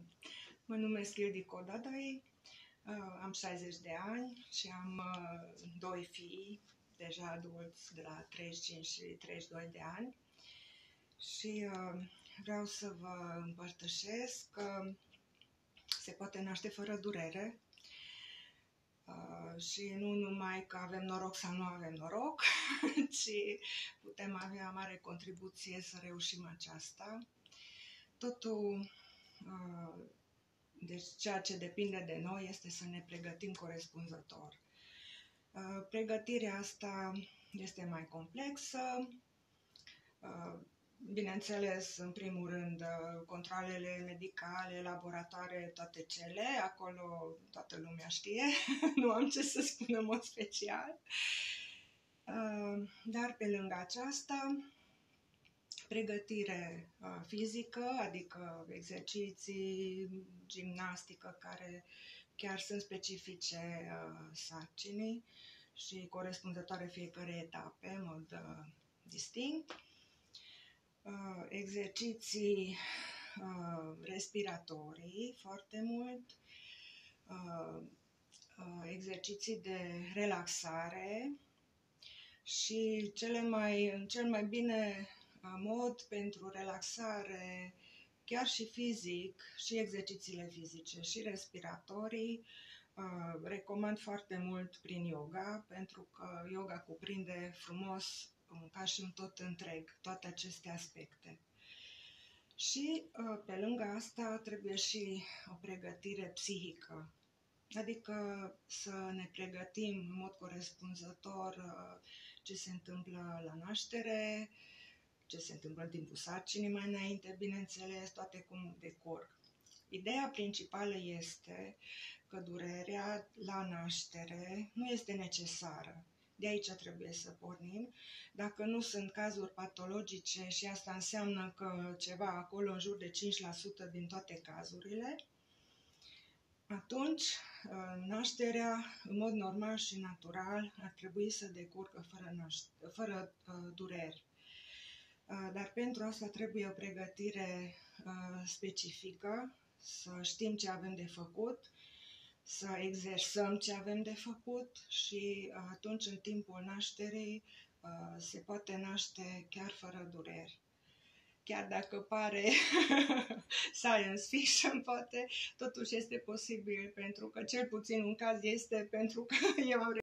Mă numesc Ildiko Dadai, am 60 de ani și am doi fii, deja adulți, de la 35 și 32 de ani. Și vreau să vă împărtășesc că se poate naște fără durere. Și nu numai că avem noroc sau nu avem noroc, ci putem avea mare contribuție să reușim aceasta. Totul, deci ceea ce depinde de noi este să ne pregătim corespunzător. Pregătirea asta este mai complexă. Bineînțeles, în primul rând, controalele medicale, laboratoare, toate cele, acolo toată lumea știe, nu am ce să spun în mod special. Dar pe lângă aceasta, pregătire fizică, adică exerciții, gimnastică, care chiar sunt specifice sarcinii și corespunzătoare fiecare etape, în mod distinct. Exerciții respiratorii foarte mult, exerciții de relaxare și cel mai bine mod pentru relaxare, chiar și fizic, și exercițiile fizice și respiratorii, recomand foarte mult prin yoga, pentru că yoga cuprinde frumos, ca și un tot întreg, toate aceste aspecte. Și pe lângă asta trebuie și o pregătire psihică, adică să ne pregătim în mod corespunzător ce se întâmplă la naștere, ce se întâmplă în timpul sarcinii mai înainte, bineînțeles, toate cum decurg. Ideea principală este că durerea la naștere nu este necesară. De aici trebuie să pornim. Dacă nu sunt cazuri patologice și asta înseamnă că ceva acolo în jur de 5% din toate cazurile, atunci nașterea, în mod normal și natural, ar trebui să decurgă fără dureri. Dar pentru asta trebuie o pregătire specifică, să știm ce avem de făcut, să exersăm ce avem de făcut și atunci, în timpul nașterii, se poate naște chiar fără dureri. Chiar dacă pare science fiction, poate, totuși este posibil, pentru că cel puțin un caz este, pentru că eu am